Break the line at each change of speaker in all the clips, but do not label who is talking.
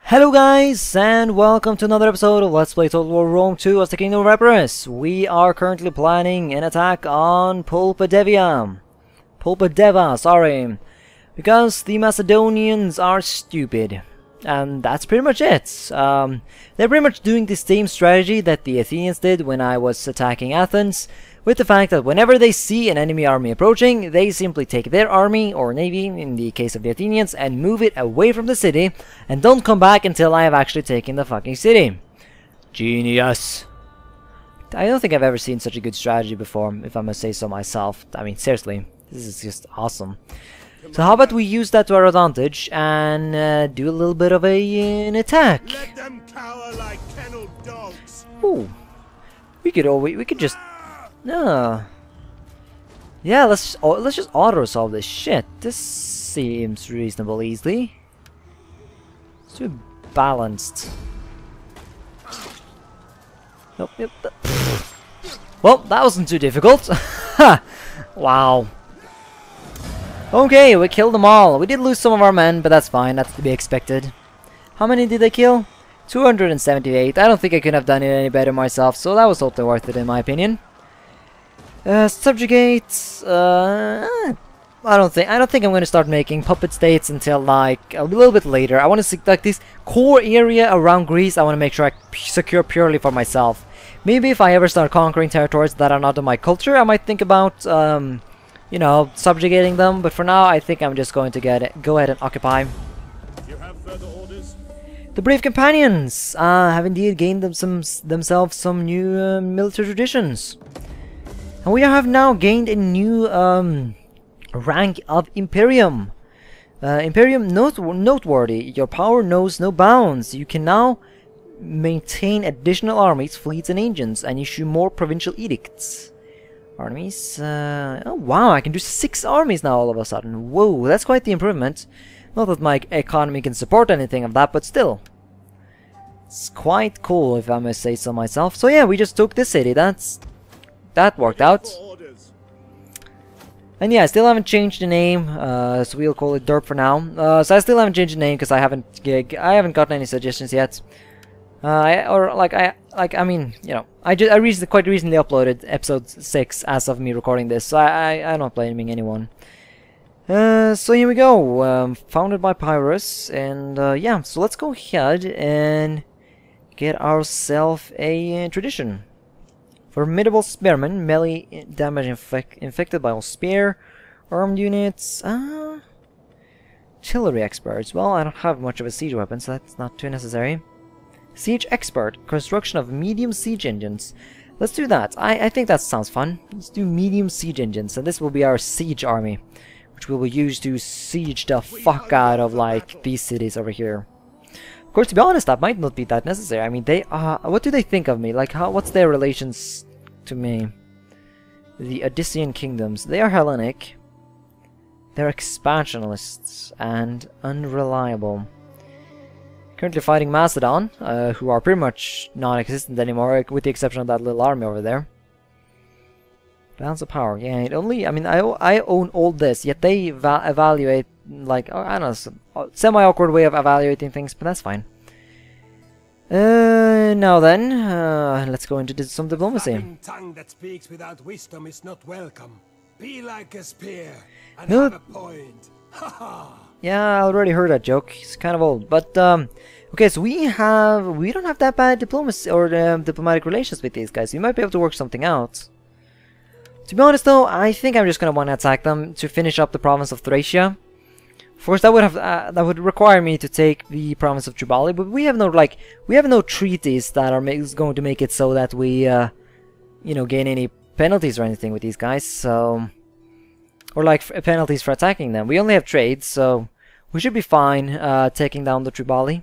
Hello guys, and welcome to another episode of Let's Play Total War Rome 2 as the Kingdom of Epirus. We are currently planning an attack on Pulpadeva, sorry, because the Macedonians are stupid. And that's pretty much it. They're pretty much doing the same strategy that the Athenians did when I was attacking Athens, with the fact that whenever they see an enemy army approaching, they simply take their army, or navy in the case of the Athenians, and move it away from the city, and don't come back until I have actually taken the fucking city. Genius! I don't think I've ever seen such a good strategy before, if I must say so myself. I mean, seriously, this is just awesome. So how about we use that to our advantage and do a little bit of an attack?
Let them cower like kenneled dogs.
Ooh, we could just yeah, let's just auto resolve this shit. This seems reasonable easily. It's too balanced. Nope, yep. Well, that wasn't too difficult. Wow. Okay, we killed them all. We did lose some of our men, but that's fine. That's to be expected. How many did they kill? 278. I don't think I could have done it any better myself, so that was totally worth it in my opinion. Subjugate. I don't think I'm going to start making puppet states until like a little bit later. I want to see like this core area around Greece. I want to make sure I secure purely for myself. Maybe if I ever start conquering territories that are not of my culture, I might think about you know, subjugating them, but for now I think I'm just going to go ahead and occupy.
You have further orders?
The brave companions have indeed gained themselves some new military traditions. And we have now gained a new rank of Imperium. Imperium noteworthy. Your power knows no bounds. You can now maintain additional armies, fleets and engines, and issue more provincial edicts. Armies. Oh wow, I can do 6 armies now all of a sudden. Whoa, that's quite the improvement. Not that my economy can support anything of that, but still. It's quite cool, if I must say so myself. So yeah, we just took this city. That worked out. And yeah, I still haven't changed the name, so we'll call it Derp for now. So I still haven't changed the name because I haven't gotten any suggestions yet. I mean, you know, I quite recently uploaded episode 6 as of me recording this, so I'm not blaming anyone. So here we go, founded by Epirus, and yeah, so let's go ahead and get ourselves a tradition. Formidable spearmen, melee damage inflicted by all spear, armed units, artillery experts. Well, I don't have much of a siege weapon, so that's not too necessary. Siege expert, construction of medium siege engines. Let's do that. I think that sounds fun. Let's do medium siege engines, and this will be our siege army, which we will use to siege the fuck out of like these cities over here. Of course, to be honest, that might not be that necessary. I mean, they what do they think of me? Like, what's their relations to me? The Odyssean kingdoms. They are Hellenic. They're expansionists and unreliable. Currently fighting Macedon, who are pretty much non-existent anymore, with the exception of that little army over there. Balance of power. Yeah, it only. I mean, I own all this, yet they evaluate like I don't know, semi-awkward way of evaluating things, but that's fine. Now then, let's go into some diplomacy.
Tongue that speaks without wisdom is not welcome. Be like a spear and
No.
have a point. Ha ha.
Yeah, I already heard that joke. It's kind of old, but okay. So we don't have that bad diplomacy or diplomatic relations with these guys. We might be able to work something out. To be honest, though, I think I'm just gonna want to attack them to finish up the province of Thracia. Of course, that would require me to take the province of Tribali, but we have no treaties that are going to make it so that we you know, gain any penalties or anything with these guys. So. Or like penalties for attacking them. We only have trades, so we should be fine taking down the Tribali.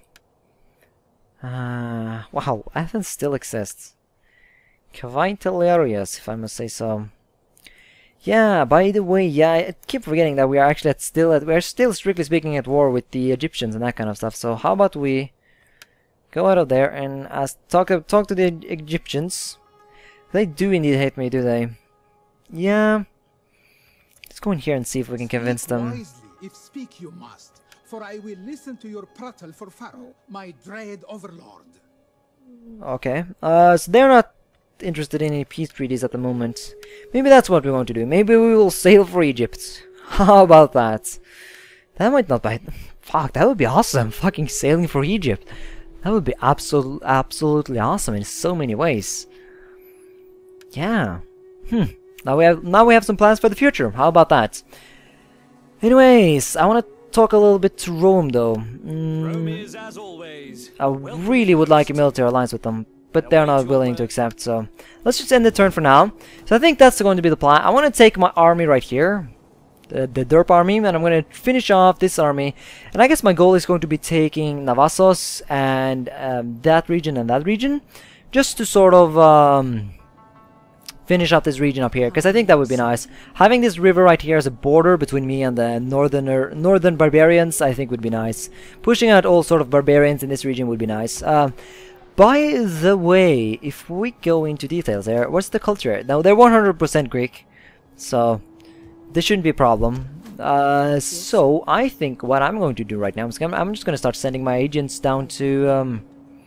Wow, Athens still exists. Quite hilarious, if I must say so. Yeah, by the way, yeah, I keep forgetting that we are actually we're still strictly speaking at war with the Egyptians and that kind of stuff. So how about we go out of there and talk to the Egyptians? They do indeed hate me, do they? Yeah. Let's go in here and see if we can convince them.
Wisely, if speak you must.
for I will listen to your prattle for Pharaoh, my dread overlord.
Okay. So they're not interested in any peace treaties at the moment. Maybe that's what we want to do. Maybe we will sail for Egypt. How about that? That might not be... Fuck, that would be awesome. Fucking sailing for Egypt. That would be absolutely awesome in so many ways. Yeah. Now we have some plans for the future. How about that? Anyways, I want to talk a little bit to Rome though.
Rome is, as always.
I really would like a military alliance with them, but they're not willing to accept, so let's just end the turn for now. So I think that's going to be the plan. I want to take my army right here, the Derp army, and I'm going to finish off this army. And I guess my goal is going to be taking Navassos and that region, just to sort of finish up this region up here, because I think that would be nice. Having this river right here as a border between me and the northern barbarians, I think would be nice. Pushing out all sort of barbarians in this region would be nice. By the way, if we go into details there, what's the culture? Now, they're 100% Greek, so this shouldn't be a problem. So, I think what I'm going to do right now is I'm just going to start sending my agents down to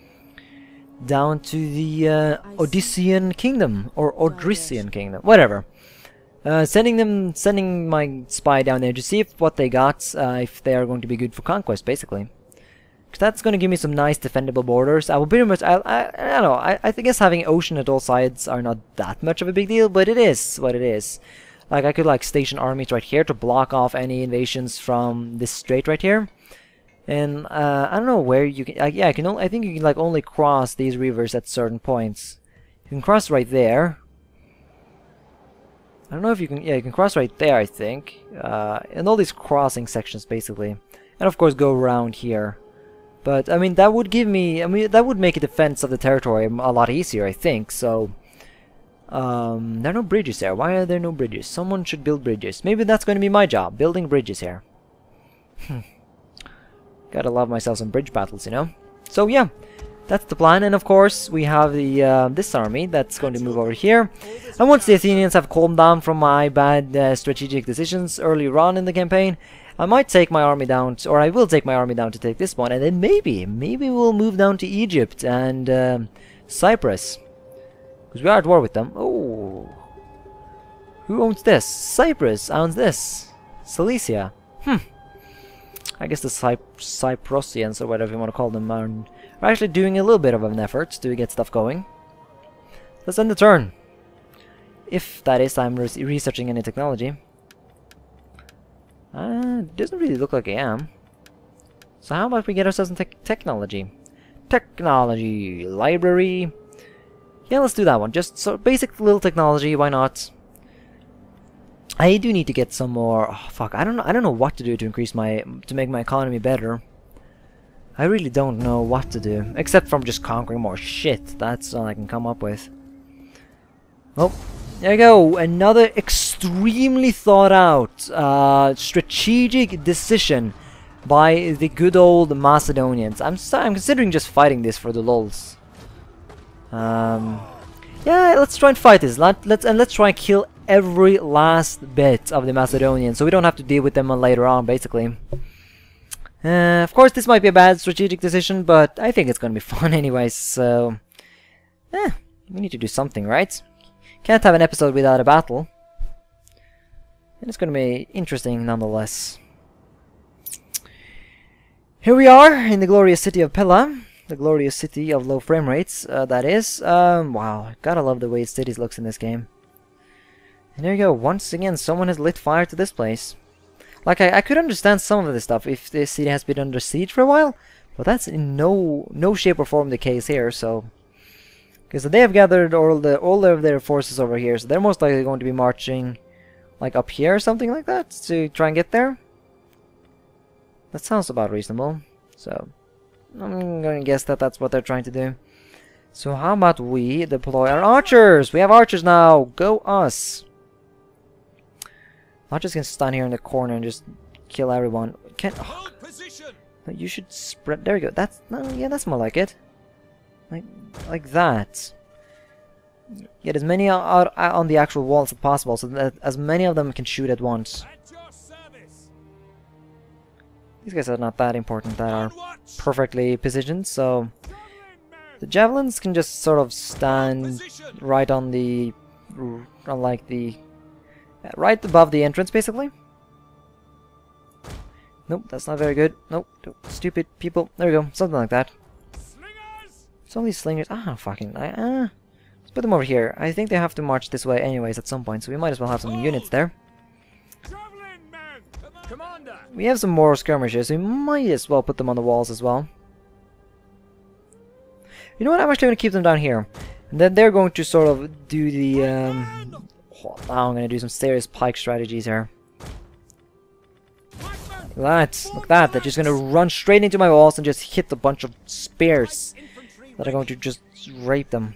the Odyssean Kingdom, or Odrysian Kingdom, whatever. Sending my spy down there to see what they got, if they are going to be good for conquest, basically. Because that's going to give me some nice defendable borders. I will pretty much, I don't know, I guess having ocean at all sides are not that much of a big deal, but it is what it is. Like, I could like station armies right here to block off any invasions from this strait right here. And I don't know where you can. Yeah, I think you can like only cross these rivers at certain points. You can cross right there. I don't know if you can. Yeah, you can cross right there, I think. And all these crossing sections, basically, and of course go around here. But I mean, that would give me. I mean, that would make a defense of the territory a lot easier, I think. So, there are no bridges there. Why are there no bridges? Someone should build bridges. Maybe that's going to be my job, building bridges here. Gotta love myself some bridge battles, you know? So yeah, that's the plan. And of course, we have the this army that's going to move over here. And once the Athenians have calmed down from my bad strategic decisions earlier on in the campaign, I might take my army down, or I will take my army down to take this one. And then maybe we'll move down to Egypt and Cyprus. Because we are at war with them. Oh. Who owns this? Cyprus owns this. Cilicia. I guess the Cyprosians, or whatever you want to call them, are actually doing a little bit of an effort to get stuff going. Let's end the turn. If that is, I'm researching any technology. Doesn't really look like I am. So how about we get ourselves some technology? Technology library. Yeah, let's do that one. Just so basic little technology. Why not? I do need to get some more. Oh, fuck, I don't know what to do to increase to make my economy better. I really don't know what to do, except from just conquering more shit. That's all I can come up with. Oh, there you go. Another extremely thought out, strategic decision by the good old Macedonians. I'm considering just fighting this for the lols. Yeah, let's try and fight this. Let's try and kill every last bit of the Macedonians, so we don't have to deal with them later on, basically. Of course, this might be a bad strategic decision, but I think it's gonna be fun anyways, so... we need to do something, right? Can't have an episode without a battle. And it's gonna be interesting nonetheless. Here we are, in the glorious city of Pella. The glorious city of low frame rates, that is. Wow, gotta love the way cities looks in this game. And there you go, once again, someone has lit fire to this place. Like, I could understand some of this stuff if this city has been under siege for a while, but that's in no shape or form the case here, so... Because they have gathered all of their forces over here, so they're most likely going to be marching, like, up here or something like that, to try and get there. That sounds about reasonable, so... I'm gonna guess that that's what they're trying to do. So how about we deploy our archers? We have archers now! Go us! Archers can stand here in the corner and just kill everyone. Oh, you should spread. There you go. That's yeah, that's more like it. Like that. Get as many out on the actual walls as possible, so that as many of them can shoot at once. These guys are not that important, that are perfectly positioned, so the javelins can just sort of stand right on the, right above the entrance, basically. Nope, that's not very good. Nope, stupid people. There we go, something like that. Some of these slingers. Fucking. Let's put them over here. I think they have to march this way anyways at some point, so we might as well have some units there. We have some more skirmishers, so we might as well put them on the walls as well. You know what? I'm actually going to keep them down here. And then they're going to sort of do the... now I'm going to do some serious pike strategies here. Look at that. They're just going to run straight into my walls and just hit a bunch of spears that are going to just rape them.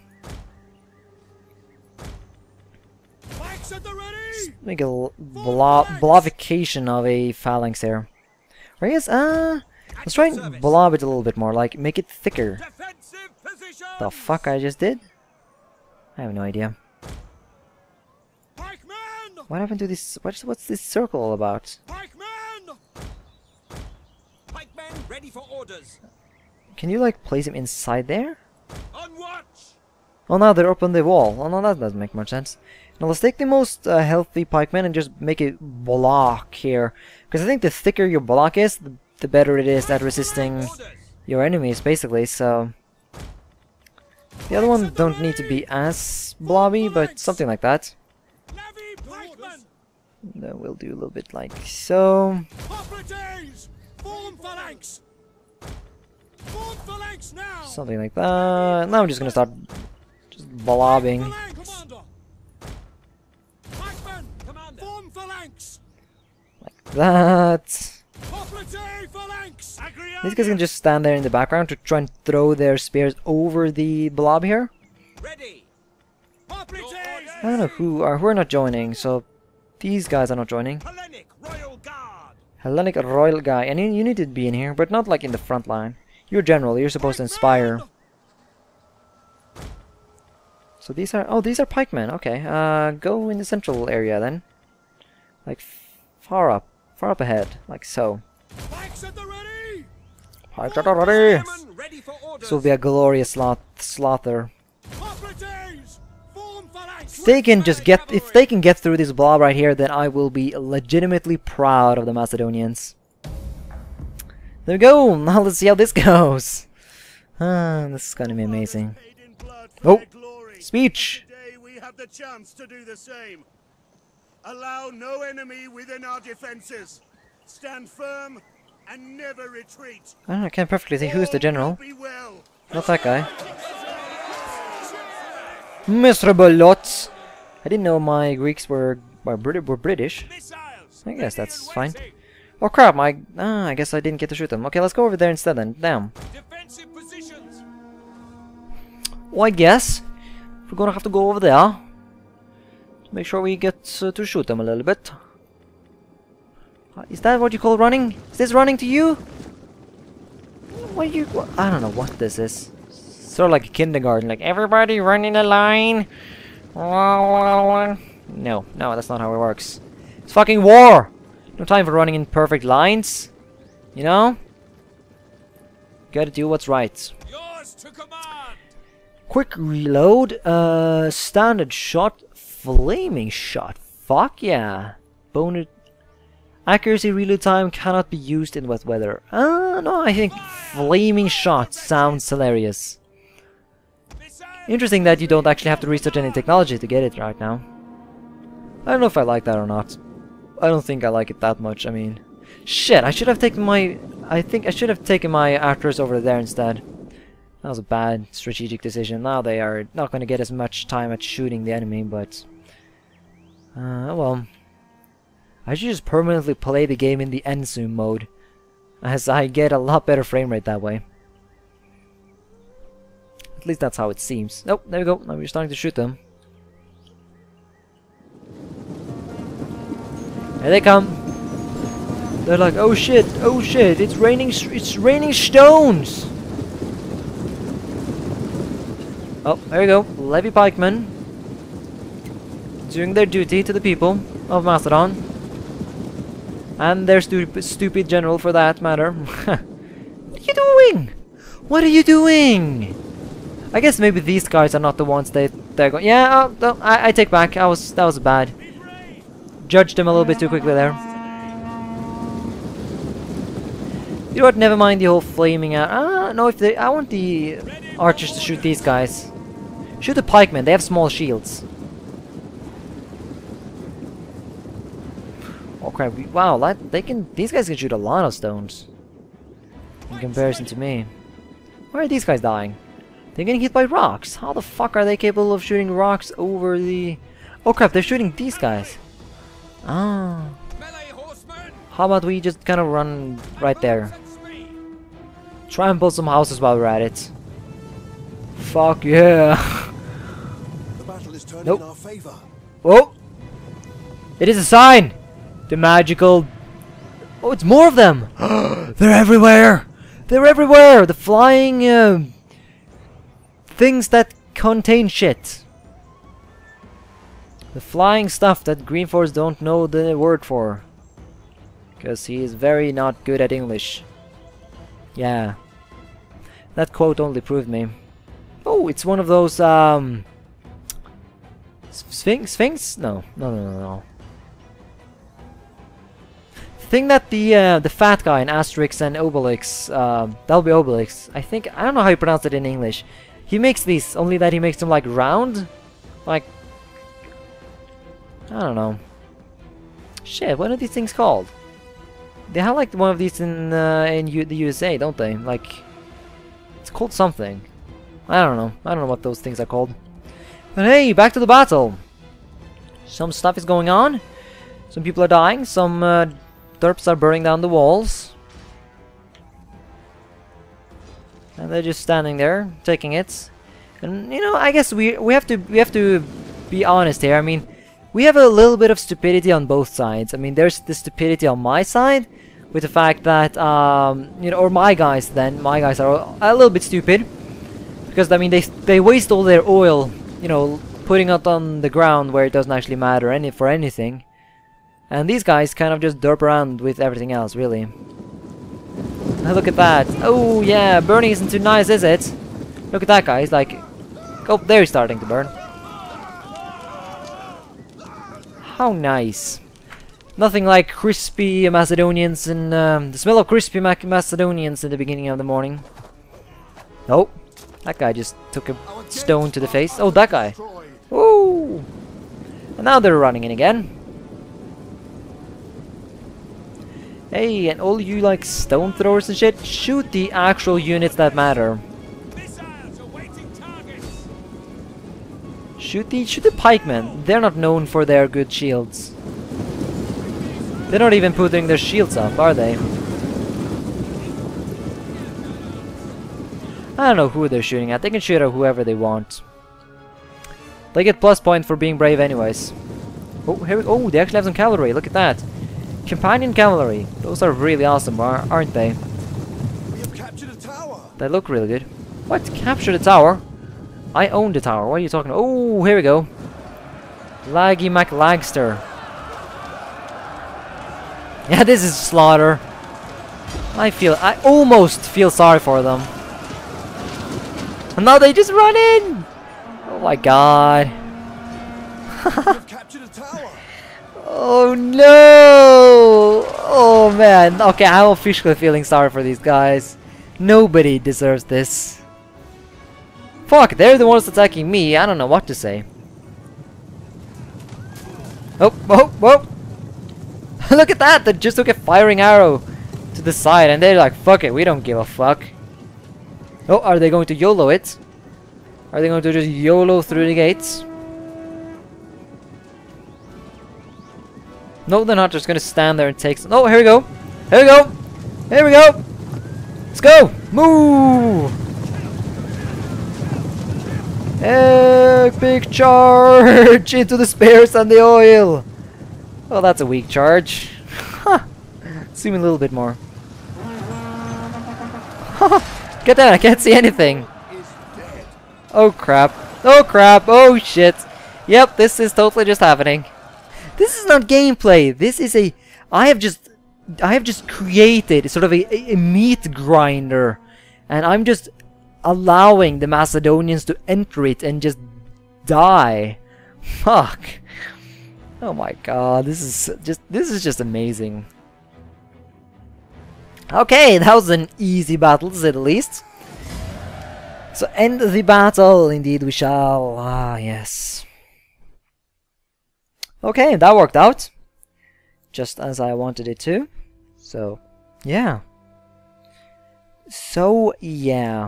Make a blovification of a phalanx here. Or I guess, let's try and blob it a little bit more, like make it thicker. The fuck I just did? I have no idea. What happened to this? What's this circle all about?
Pikemen ready for orders.
Can you like place him inside there? Oh, now they're up on the wall. Oh no, that doesn't make much sense. Now let's take the most healthy pikemen and just make a block here. Because I think the thicker your block is, the better it is at resisting your enemies, basically, so... The other ones don't need to be as blobby, but something like that. Then we'll do a little bit like so. Something like that. Now I'm just gonna start just blobbing. Like that. These guys can just stand there in the background to try and throw their spears over the blob here. I don't know who are not joining, so these guys are not joining. Hellenic Royal Guy, and you need to be in here, but not like in the front line. You're general, you're supposed to inspire. So these are, these are pikemen, okay. Go in the central area then. Like far up ahead, like so. Pikes at the ready! This will be a glorious slaughter. If they can get through this blob right here, then I will be legitimately proud of the Macedonians. There we go. Now let's see how this goes. This is gonna be amazing. Oh, speech.
Today we have the chance to do the same. Allow no enemy within our defenses. Stand firm and never retreat.
I don't know, I can't perfectly see who's the general. Not that guy. Miserable lots. I didn't know my Greeks were British. I guess that's fine. Oh crap! I guess I didn't get to shoot them. Okay, let's go over there instead then. Damn. Well, I guess we're gonna have to go over there to make sure we get to shoot them a little bit. Is that what you call running? Is this running to you? I don't know what this is. Sort of like a kindergarten, like everybody run in a line. No, that's not how it works. It's fucking war! No time for running in perfect lines. You know? Gotta do what's right.
Yours to command.
Quick reload, standard shot, flaming shot. Fuck yeah. Bonus accuracy reload time cannot be used in wet weather. No, I think flaming shot sounds hilarious. Interesting that you don't actually have to research any technology to get it right now. I don't know if I like that or not. I don't think I like it that much. I mean, shit, I should have taken my... I think I should have taken my Epirus over there instead. That was a bad strategic decision. Now they are not going to get as much time at shooting the enemy, but... well... I should just permanently play the game in the end zoom mode, as I get a lot better frame rate that way. At least that's how it seems. Nope, there we go. Now we're starting to shoot them. Here they come. They're like, oh shit, it's raining stones. Oh, there we go. Levy pikemen doing their duty to the people of Macedon. And their stupid general for that matter. What are you doing? What are you doing? I guess maybe these guys are not the ones they're going. Yeah, no, I take back. That was bad. Judged them a little bit too quickly there. You know what? Never mind the whole flaming out. I don't know if they. I want the archers to shoot these guys. Shoot the pikemen. They have small shields. Oh crap! Wow, they can. These guys can shoot a lot of stones. In comparison to me. Why are these guys dying? They're getting hit by rocks. How the fuck are they capable of shooting rocks over the... Oh crap, they're shooting these guys. Ah. How about we just kind of run right there? Try and build some houses while we're at it. Fuck yeah.
The battle is turning
Nope.
in our favor.
Oh! It is a sign! The magical... Oh, it's more of them! They're everywhere! They're everywhere! The flying... things that contain shit. The flying stuff that GreenFors don't know the word for. Because he is very not good at English. Yeah. That quote only proved me. Oh, it's one of those, Sphinx? No. No. Thing that the fat guy in Asterix and Obelix, that'll be Obelix. I don't know how you pronounce it in English. He makes these, only that he makes them like round? Like... I don't know. Shit, what are these things called? They have like one of these in the USA, don't they? Like... It's called something. I don't know what those things are called. But hey, back to the battle! Some stuff is going on. Some people are dying. Some derps are burning down the walls. And they're just standing there, taking it. And you know, I guess we have to be honest here. I mean, we have a little bit of stupidity on both sides. I mean, there's the stupidity on my side, with the fact that you know, or my guys are a little bit stupid, because I mean they waste all their oil, you know, putting it on the ground where it doesn't actually matter for anything. And these guys kind of just derp around with everything else, really. Now look at that. Oh yeah, burning isn't too nice, is it? Look at that guy, he's like... Oh, there he's starting to burn. How nice. Nothing like crispy Macedonians and the smell of crispy Macedonians in the beginning of the morning. Oh, that guy just took a stone to the face. Oh, that guy. Woo! And now they're running in again. Hey, and all you like stone throwers and shit, shoot the actual units that matter. Shoot the pikemen. They're not known for their good shields. They're not even putting their shields up, are they? I don't know who they're shooting at. They can shoot at whoever they want. They get plus point for being brave anyways. Oh, here we go. Oh, they actually have some cavalry. Look at that. Companion cavalry. Those are really awesome, aren't they?
We have captured a tower.
They look really good. What? Capture the tower? I own the tower. What are you talking about? Oh, here we go. Laggy MacLagster. Yeah, this is slaughter. I almost feel sorry for them. And now they just run in! Oh my god.
We have captured a tower.
Oh no! Oh man. Okay, I'm officially feeling sorry for these guys. Nobody deserves this. Fuck, they're the ones attacking me. I don't know what to say. Oh. Look at that! They just took a firing arrow to the side and they're like, fuck it, we don't give a fuck. Oh, are they going to YOLO it? Are they going to just YOLO through the gates? No, they're not just going to stand there and take some... Oh, here we go! Here we go! Here we go! Let's go! Move! Epic charge into the spears and the oil! Oh, that's a weak charge. Zoom in a little bit more. Get that! I can't see anything! Oh crap. Oh crap. Oh shit. Yep, this is totally just happening. This is not gameplay. This is a... I have just just created sort of a meat grinder, and I'm just allowing the Macedonians to enter it and just die. Fuck. Oh my god, this is just amazing. Okay, that was an easy battle to say the least. So end the battle, indeed we shall. Ah, yes. Okay, that worked out. Just as I wanted it to. So, yeah. So, yeah.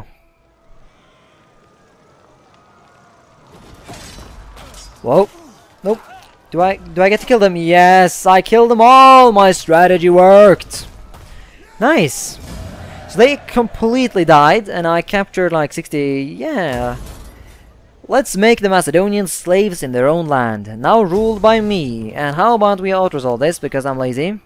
Whoa. Nope. Do I get to kill them? Yes, I killed them all! My strategy worked! Nice! So they completely died, and I captured like 60... Yeah. Let's make the Macedonians slaves in their own land, now ruled by me. And how about we auto-resolve this, because I'm lazy.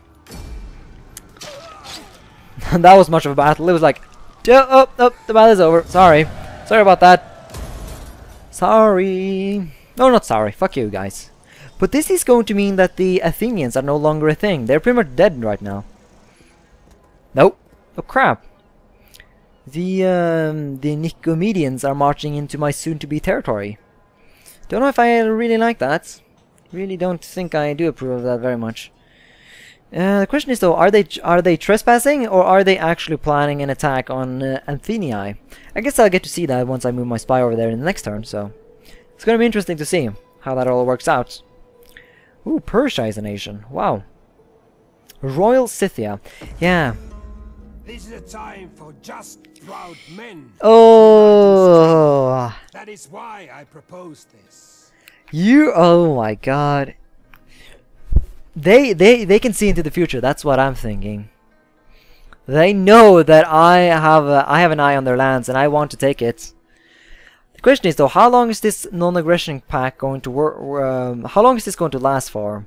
That was much of a battle. It was like... Oh, the battle is over. Sorry. Sorry about that. Sorry. No, not sorry. Fuck you guys. But this is going to mean that the Athenians are no longer a thing. They're pretty much dead right now. Nope. Oh crap. The Nicomedians are marching into my soon-to-be territory. Don't know if I really like that. Really don't think I do approve of that very much. The question is though, are they trespassing, or are they actually planning an attack on Athenai? I guess I'll get to see that once I move my spy over there in the next turn, so... It's gonna be interesting to see how that all works out. Ooh, Persia is a nation. Wow. Royal Scythia. Yeah.
This is a time for just, proud men.
Oh.
That is why I proposed this.
Oh my god. They can see into the future. That's what I'm thinking. They know that I have an eye on their lands, and I want to take it. The question is though, how long is this non-aggression pact going to work? How long is this going to last for?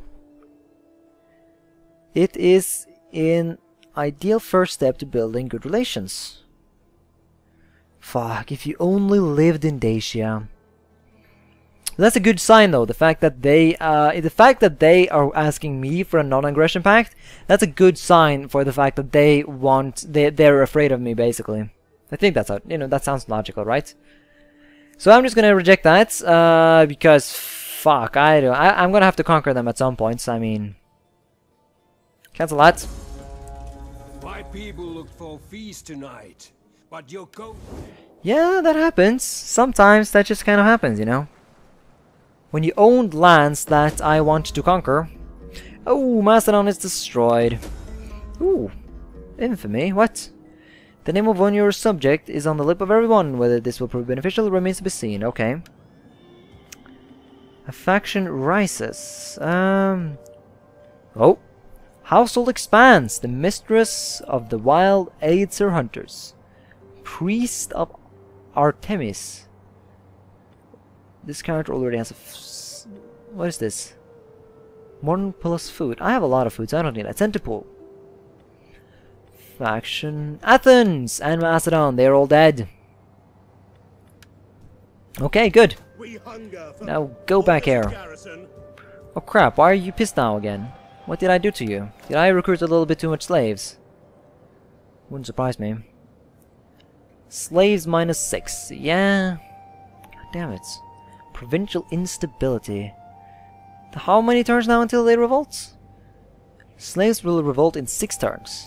It is an ideal first step to building good relations. Fuck, if you only lived in Dacia. That's a good sign though, the fact that they are asking me for a non-aggression pact. That's a good sign for the fact that they're afraid of me, basically. I think that's how, that sounds logical, right? So I'm just gonna reject that, because fuck, I'm gonna have to conquer them at some point, so I mean... Cancel that.
My people look for feast tonight, but your coat...
Yeah, that happens. Sometimes that just kind of happens, When you own lands that I want to conquer. Oh, Macedon is destroyed. Ooh, infamy, what? The name of one your subject is on the lip of everyone. Whether this will prove beneficial remains to be seen. Okay. A faction rises. Oh. Household expands. The mistress of the wild aids her hunters. Priest of Artemis. This character already has a... What is this? Modern plus food. I have a lot of food, so I don't need that. Centipool. Faction Athens and Macedon, they're all dead. Okay, good. Now go back here. Oh crap, why are you pissed now again? What did I do to you? Did I recruit a little bit too much slaves? Wouldn't surprise me. Slaves -6. Yeah. God damn it. Provincial instability. How many turns now until they revolt? Slaves will revolt in 6 turns.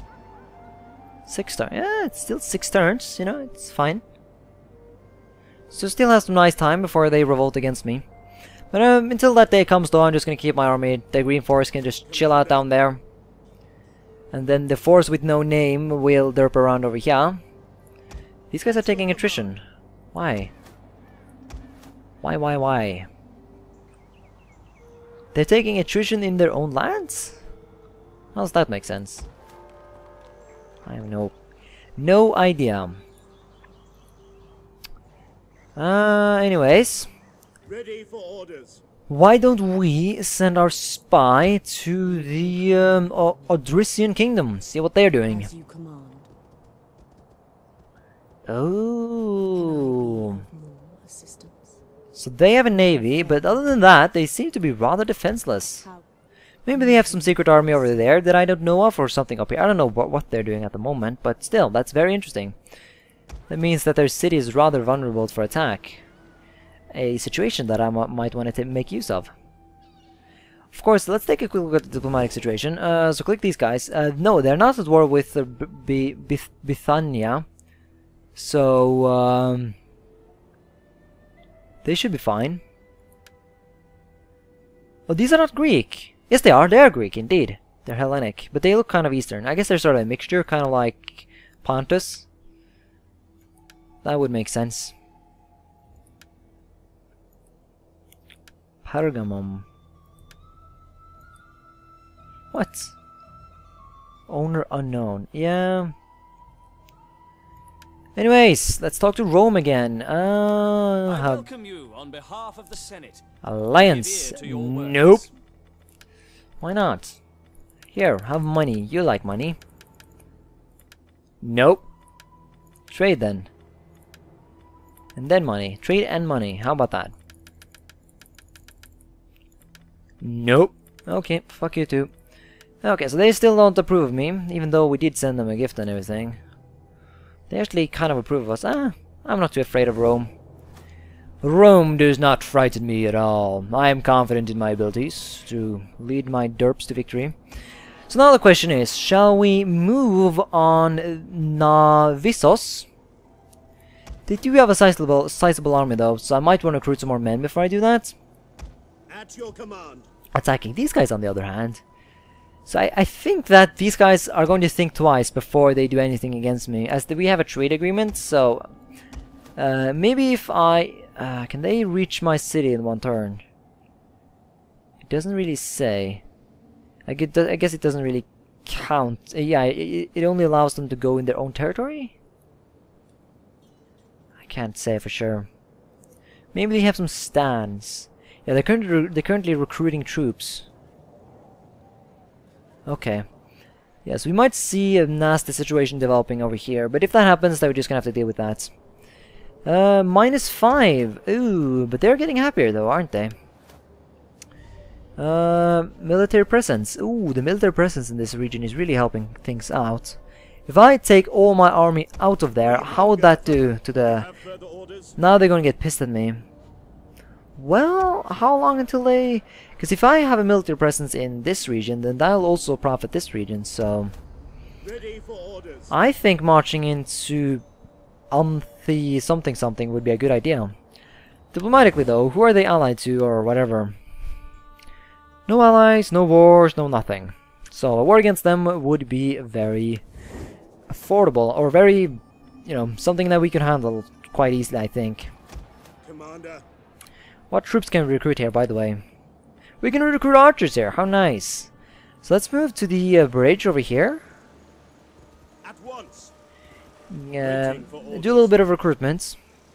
6 turns. Yeah, it's still 6 turns, it's fine. So still has some nice time before they revolt against me. But until that day comes though, I'm just gonna keep my army. The GreenFors can just chill out down there. And then the force with no name will derp around over here. These guys are taking attrition. Why? Why? They're taking attrition in their own lands? How does that make sense? I have no idea. Anyways.
Ready for orders.
Why don't we send our spy to the Odrysian kingdom? See what they're doing.
As you command.
Oh.
More assistance.
So they have a navy, but other than that, they seem to be rather defenseless.
How?
Maybe they have some secret army over there that I don't know of, or something up here. I don't know what they're doing at the moment, but still, that's very interesting. That means that their city is rather vulnerable for attack. A situation that I might want to make use of. Of course, let's take a quick look at the diplomatic situation. So click these guys. No, they're not at war with Bithynia. So, they should be fine. Oh, these are not Greek. Yes, they are. They are Greek, indeed. They're Hellenic. But they look kind of Eastern. I guess they're sort of a mixture, kind of like Pontus. That would make sense. Pergamum. What? Owner unknown. Yeah. Anyways, let's talk to Rome again.
I welcome you on behalf of the Senate.
Alliance. Nope. Why not? Here, have money. You like money. Nope. Trade then. And then money. Trade and money. How about that? Nope. Okay, fuck you too. Okay, so they still don't approve of me, even though we did send them a gift and everything. They actually kind of approve of us. I'm not too afraid of Rome. Rome does not frighten me at all. I am confident in my abilities to lead my derps to victory. So now the question is, shall we move on Navisos? They do have a sizable army though, so I might want to recruit some more men before I do that.
At your command.
Attacking these guys on the other hand. So I think that these guys are going to think twice before they do anything against me, as we have a trade agreement, so maybe if I... can they reach my city in one turn? It doesn't really say. I guess it doesn't really count. Yeah, it only allows them to go in their own territory? I can't say for sure. Maybe they have some stands. Yeah, they're currently recruiting troops. Okay. Yes, we might see a nasty situation developing over here, but if that happens, then we're just gonna have to deal with that. -5. Ooh, but they're getting happier though, aren't they? Military presence. Ooh, the military presence in this region is really helping things out. If I take all my army out of there, how would that do to the... Now they're gonna get pissed at me. Well, how long until they... Because if I have a military presence in this region, then that'll also profit this region, so...
Ready for orders.
I think marching into Anthi something would be a good idea. Diplomatically though, who are they allied to or whatever? No allies, no wars, no nothing. So a war against them would be very affordable, or very, you know, something that we can handle quite easily, I think.
Commander.
What troops can we recruit here, by the way? We can recruit archers here, how nice. So let's move to the bridge over here.
At once.
Do a little bit of recruitment.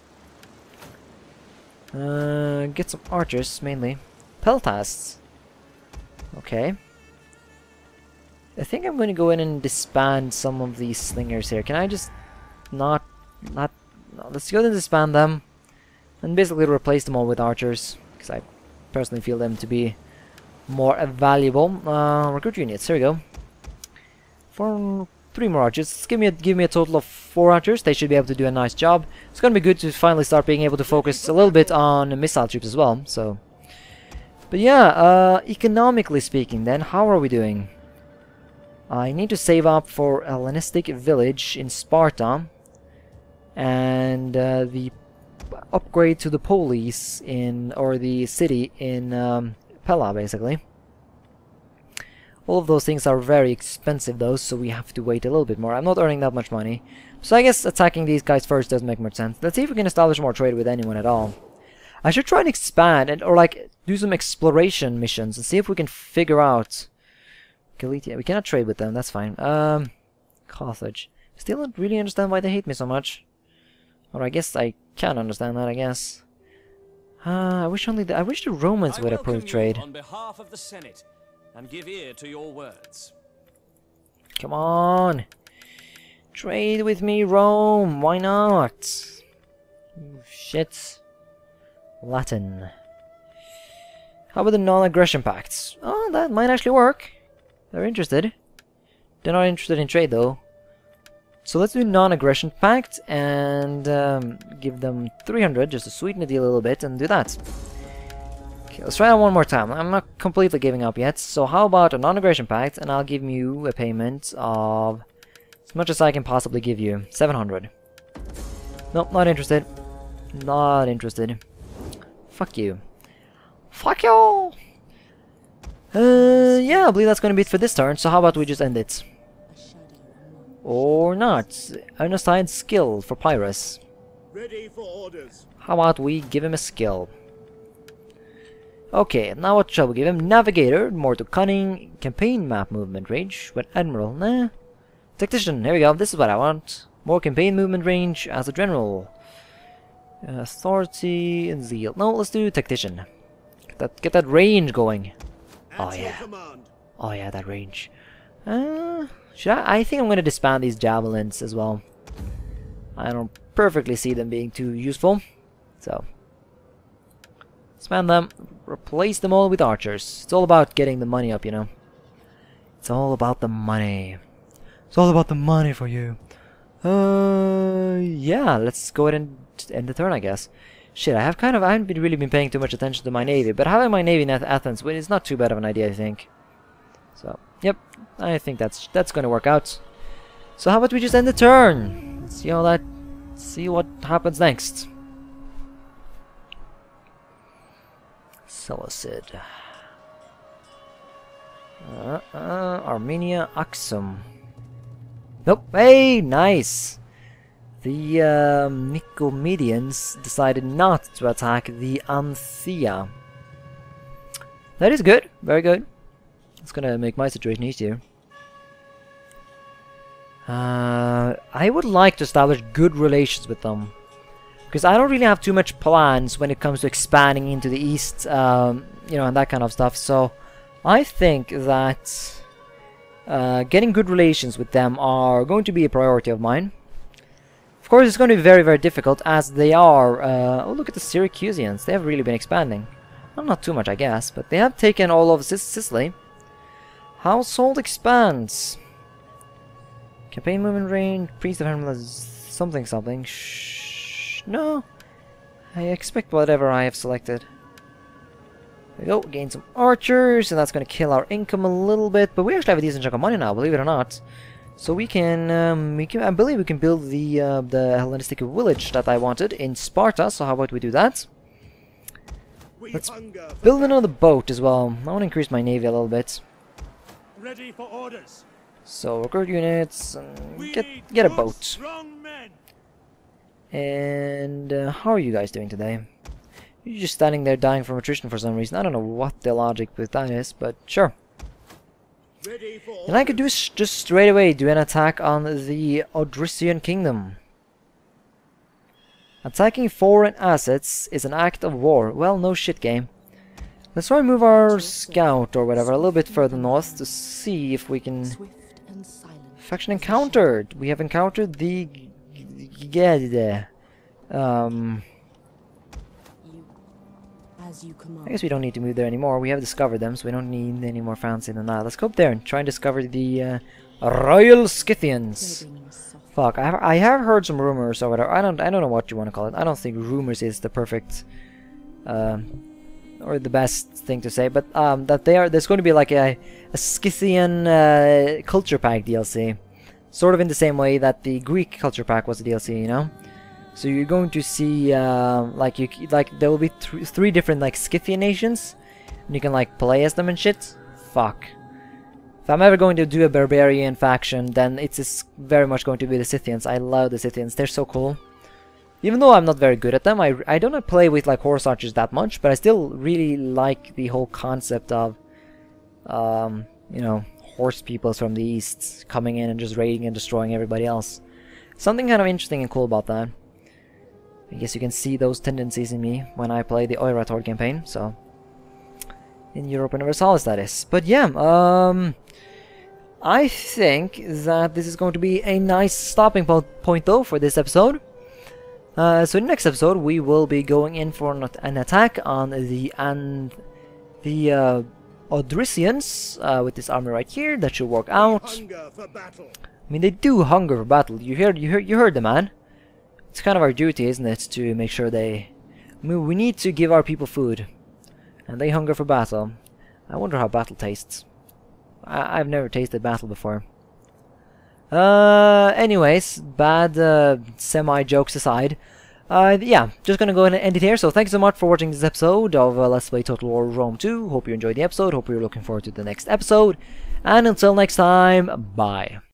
Get some archers, mainly. Peltasts. Okay. I think I'm going to go in and disband some of these slingers here. Can I just no, let's go ahead and disband them. And basically replace them all with archers. Because I personally feel them to be more valuable. Recruit units, here we go. 3 more archers. Give me a total of 4 archers. They should be able to do a nice job. It's gonna be good to finally start being able to focus a little bit on missile troops as well. So, but yeah, economically speaking, then how are we doing? I need to save up for a Hellenistic village in Sparta, and the upgrade to the police in, or the city in Pella, basically. All of those things are very expensive though, so we have to wait a little bit more. I'm not earning that much money, so I guess attacking these guys first doesn't make much sense. Let's see if we can establish more trade with anyone at all. I should try and expand, and or like do some exploration missions and see if we can figure out Galatia. We cannot trade with them, that's fine. Carthage. Still don't really understand why they hate me so much. Or I guess I can understand that, I guess. I wish the Romans would approve trade.
On behalf of the Senate, and give ear to your words.
Come on! Trade with me, Rome! Why not? Shit. Latin. How about the non-aggression pacts? Oh, that might actually work. They're interested. They're not interested in trade though. So let's do non-aggression pact and give them 300 just to sweeten the deal a little bit and do that. Okay, let's try that one more time. I'm not completely giving up yet. So how about a non-aggression pact, and I'll give you a payment of as much as I can possibly give you. 700. Nope, not interested. Not interested. Fuck you. Fuck you! Yeah, I believe that's gonna be it for this turn, so how about we just end it? Or not. Unassigned skill for Epirus.
Ready for orders.
How about we give him a skill? Okay, now what shall we give him? Navigator, more to cunning, campaign map movement range, with Admiral, nah. Tactician, here we go, this is what I want. More campaign movement range as a general. Authority and zeal. No, let's do Tactician. Get that range going. Oh yeah. Oh yeah, that range. Should I think I'm gonna disband these javelins as well. I don't perfectly see them being too useful. So disband them, replace them all with archers. It's all about getting the money up, you know. It's all about the money. It's all about the money for you. Yeah, let's go ahead and end the turn, I guess. Shit, I haven't really been paying too much attention to my navy, but having my navy in Athens, well, it's not too bad of an idea, I think. So, yep, I think that's gonna work out. So how about we just end the turn? See what happens next. Seleucid. Armenia, Aksum. Nope. Hey, nice. The Nicomedeans decided not to attack the Anthea. That is good. Very good. It's gonna make my situation easier. I would like to establish good relations with them, because I don't really have too much plans when it comes to expanding into the east, you know, and that kind of stuff. So I think that getting good relations with them are going to be a priority of mine. Of course, it's going to be very, very difficult, as they are... oh, look at the Syracusians. They have really been expanding. Well, not too much, I guess, but they have taken all of Sicily. Household expands. Campaign movement range, Priest of Hermela, something something. Shh. No. I expect whatever I have selected. There we go, gain some archers, and that's going to kill our income a little bit, but we actually have a decent chunk of money now, believe it or not. So we can, I believe we can build the Hellenistic village that I wanted in Sparta, so how about we do that? Let's build another boat as well. I want to increase my navy a little bit.
Ready for orders.
So recruit units, get a boat. And how are you guys doing today? You're just standing there dying from attrition for some reason. I don't know what the logic with that is, but sure. And I could do just straight away do an attack on the Odrysian kingdom. Attacking foreign assets is an act of war. Well, no shit, game. Let's try and move our scout or whatever a little bit further north to see if we can... Faction encountered! We have encountered the... I guess we don't need to move there anymore. We have discovered them, so we don't need any more fancy than that. Let's go up there and try and discover the Royal Scythians. Fuck, I have heard some rumors or whatever. I don't know what you want to call it. I don't think rumors is the perfect or the best thing to say, but that there's going to be like a Scythian culture pack DLC, sort of in the same way that the Greek culture pack was a DLC, you know. So you're going to see there will be three different like Scythian nations, and you can like play as them and shit. Fuck. If I'm ever going to do a barbarian faction, then it's very much going to be the Scythians. I love the Scythians. They're so cool. Even though I'm not very good at them, I don't play with like horse archers that much, but I still really like the whole concept of you know, horse peoples from the east coming in and just raiding and destroying everybody else. Something kind of interesting and cool about that. I guess you can see those tendencies in me when I play the Eurator campaign, so... in Europa Universalis, that is. But yeah, I think that this is going to be a nice stopping point though for this episode. So in the next episode we will be going in for an attack on the the Odrysians with this army right here. That should work out.
Hunger for battle.
I mean, they do hunger for battle. You heard the man. It's kind of our duty, isn't it, to make sure they... I mean, we need to give our people food. And they hunger for battle. I wonder how battle tastes. I've never tasted battle before. Anyways, bad semi-jokes aside. Yeah, just gonna go ahead and end it here. So thanks so much for watching this episode of Let's Play Total War Rome 2. Hope you enjoyed the episode. Hope you're looking forward to the next episode. And until next time, bye.